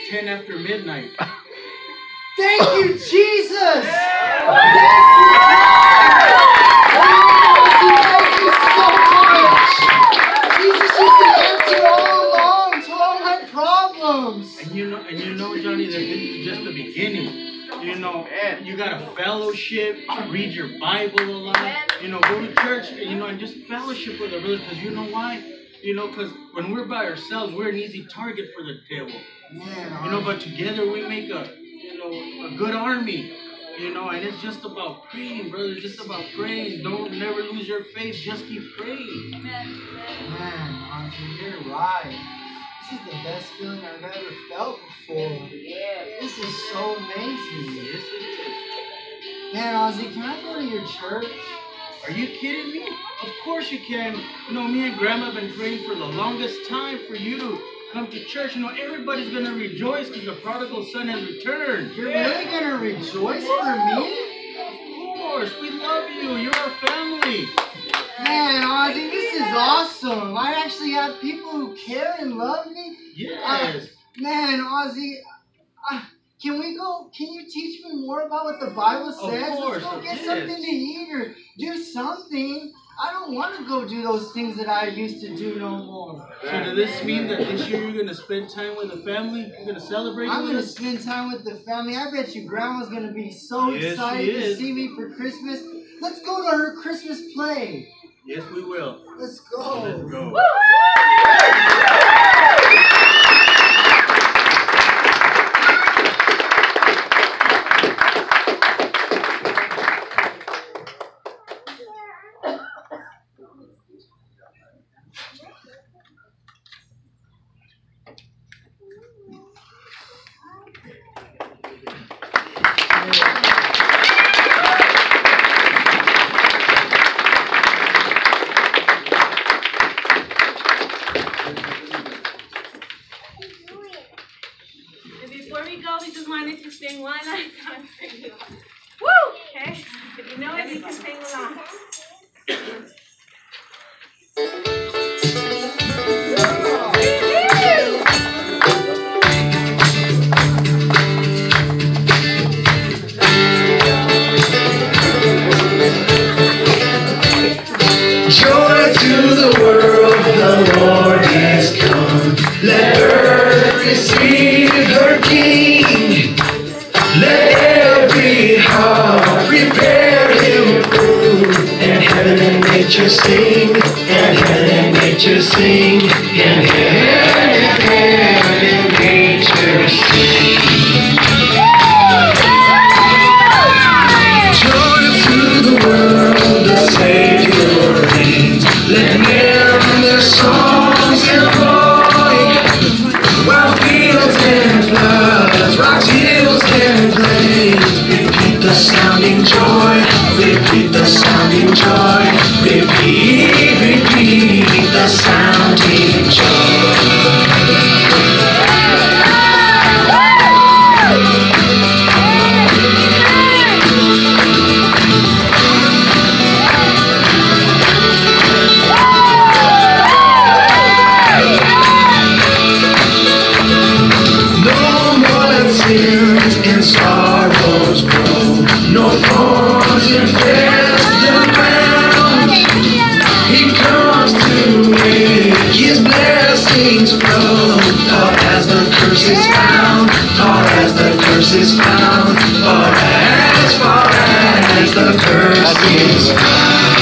10 after midnight. Thank you, Jesus! Thank you so much! Jesus is the answer all along to all my problems! And you know, Johnny, that this is just the beginning. You know, you gotta fellowship, read your Bible a lot, you know, go to church, you know, and just fellowship with our brothers, because you know why? You know, because when we're by ourselves, we're an easy target for the devil. Man, you know, but together we make a good army. You know, and it's just about praying, brother. It's just about praying. Don't never lose your faith. Just keep praying. Man, Auntie, you're right. This is the best feeling I've ever felt before. This is so amazing. Yes, it is. Man, Ozzy, can I go to your church? Are you kidding me? Of course you can. You know, me and Grandma have been praying for the longest time for you to come to church. You know, everybody's going to rejoice because the prodigal son has returned. You're really going to rejoice for me? Of course. We love you. You're our family. Man, Ozzy, this is awesome. I actually have people who care and love me. Yes. Man, Ozzy, can you teach me more about what the Bible says? Of course. Let's go get something to eat or do something. I don't want to go do those things that I used to do no more. So does this mean that this year you're going to spend time with the family? You're going to celebrate I'm with going to us? spend time with the family. I bet you Grandma's going to be so excited to see me for Christmas. Let's go to her Christmas play. Yes, we will. Let's go. Let's go. Before we go, we just wanted to sing one last song for you. Woo! Okay? If you know it, you can sing along. Joy to the world, the Lord is come. Let earth receive her King. Let every heart prepare him food. And heaven and nature sing, and heaven and nature sing, and heaven and nature sing. Joy to the world, the Savior reigns. Let men their songs employ, while fields and floods, rocks, hills and plains repeat the sounding joy, repeat the sounding joy, repeat the sounding joy. Sins and sorrows grow, no thorns infest the ground. He comes to make his blessings flow, far as the curse is found, far as the curse is found, far as the curse is found.